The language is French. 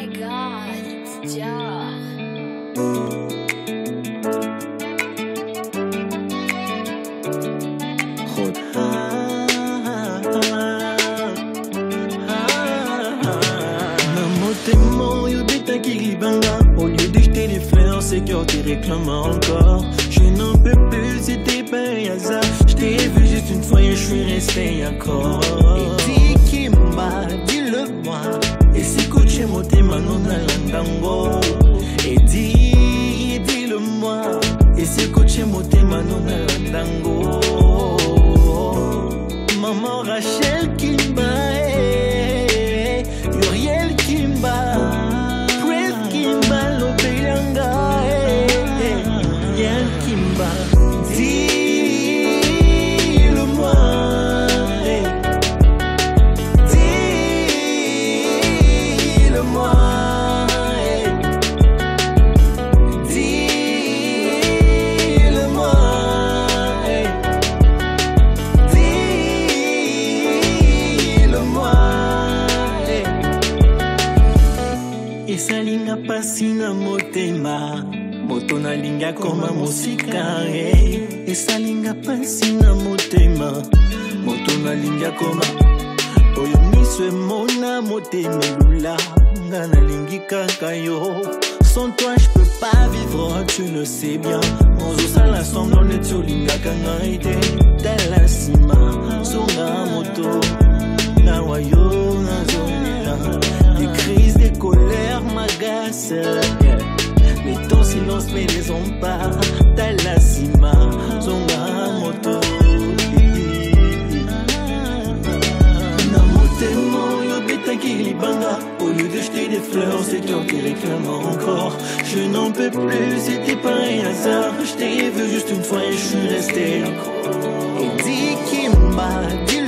God, it's Jah. Au lieu de jeter des fleurs, c'est que tu réclames encore. Je n'en peux plus, c'était pas un hasard. Je t'ai vu juste une fois et je suis resté encore. Et dis Kimba, dis-le-moi. Et si coach moté manon na landango. Et dis-le-moi. Et si coach moté manon na landango. Maman Rachel Kimba, Uriel Kimba. Dis-le-moi, dis-le-moi, dis-le-moi, dis-le-moi. Et ça linga pasina motema. Moto na linga koma musika et salinga pasi na motema. Moto na linga koma oyo miswe mona motema lula nga na lingi kaka yo. Sans toi je peux pas vivre, tu le sais bien. Mozo sala somno ne tsolinga kanga ide dala sima songa moto na wayo na zonela. Des crises de colère m'agacent. Mais ton silence me les empare. Talasima, zonga moto. Na motemo, yo beta qui libanga. Au lieu de jeter des fleurs, c'est toi qui réclame encore. Je n'en peux plus, c'était pas un hasard. Je t'ai vu juste une fois et je suis resté accro. Et dis Kimba, dis